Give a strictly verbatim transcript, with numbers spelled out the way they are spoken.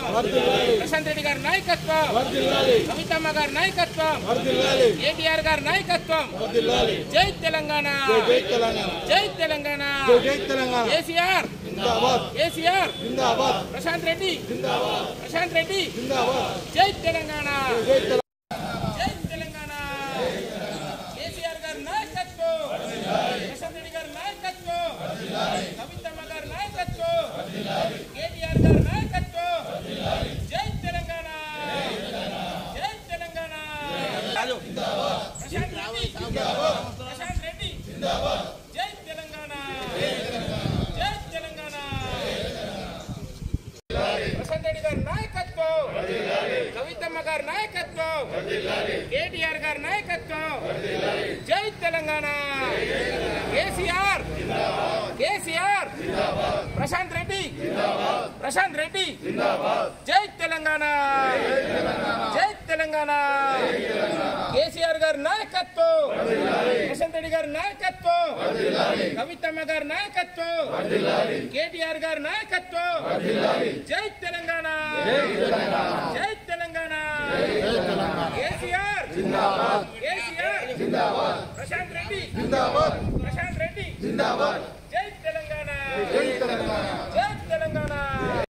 ప్రశాంత్ రెడ్డి గారి నాయకత్వం, కవితమ్మ గారి నాయకత్వం, కేటీఆర్ గారి నాయకత్వం. జై తెలంగాణ, జై తెలంగాణ, కేసీఆర్ కేసీఆర్, ప్రశాంత్ రెడ్డి ప్రశాంత్ రెడ్డి, జై తెలంగాణ, జై తెలంగాణ. కేసీఆర్ గారి నాయకత్వం, ప్రశాంత్ రెడ్డి గారి నాయకత్వం, కవితమ్మ గారి నాయకత్వం, కేటీఆర్ గారి నాయకత్వం. జై తెలంగాణ, జై తెలంగాణ. ప్రశాంత్ రెడ్డి ప్రశాంత్ రెడ్డి, జై తెలంగాణ, జై తెలంగాణ. ప్రశాంత్ రెడ్డి గారి నాయకత్వం, కవితమ్మ గారి నాయకత్వం, కేటీఆర్ గారి నాయకత్వం. జై తెలంగాణ, కేసీఆర్ కేసీఆర్, ప్రశాంత్ రెడ్డి ప్రశాంత్ రెడ్డి, జై తెలంగాణ, జై తెలంగాణ. కేసీఆర్ గారి నాయకత్వం, ప్రశాంత్ రెడ్డి గారి నాయకత్వం, కవితమ్మ గారి నాయకత్వం, కేటీఆర్ గారి నాయకత్వం. జై తెలంగాణ, జై తెలంగాణ. కేసీఆర్ కేసీఆర్, ప్రశాంత్ రెడ్డి ప్రశాంత్ రెడ్డి,